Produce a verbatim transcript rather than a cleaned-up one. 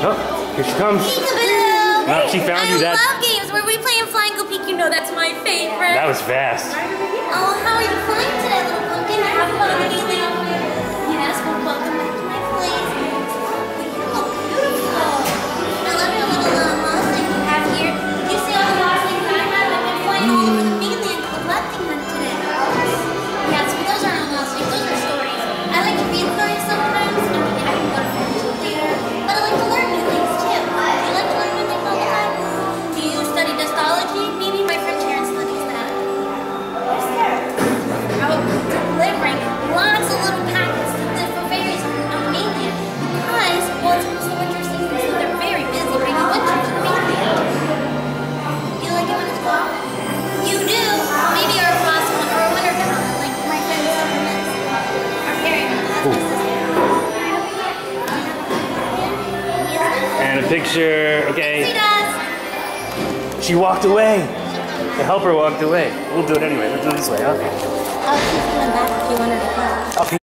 Oh, here she comes. Peekaboo! Oh, she found I you. That. I love games where we play and fly and go peek. You know that's my favorite. That was fast. Oh, how are you flying today, little pumpkin? Have fun with me. Yes, well, welcome back to my place. Oh, beautiful. I love your little uh, moss that you have here. Do you see all the moss things I have? I've been flying all over the mainland collecting them today. Yes, but those aren't moss things. Those are stories. I like to read stories sometimes. I mean, I can go to bed until later. But I like to learn new things too. Do you like to learn new things all the time? Do you study dustology? Maybe my friend Sharon studies that. Oh, delivering lots of little packets to different fairies on the mainland because, well, it's almost the winter season, so they're very busy bringing winter to the mainland. You like it when it's fall? You do? Maybe our frost one or a winter town, like my friend Silverman's. Our fairy one. And a picture. Okay. She does. She walked away. The helper walked away. We'll do it anyway. Let's do it this way, huh? Oh, she's coming back if you want her to come. Okay.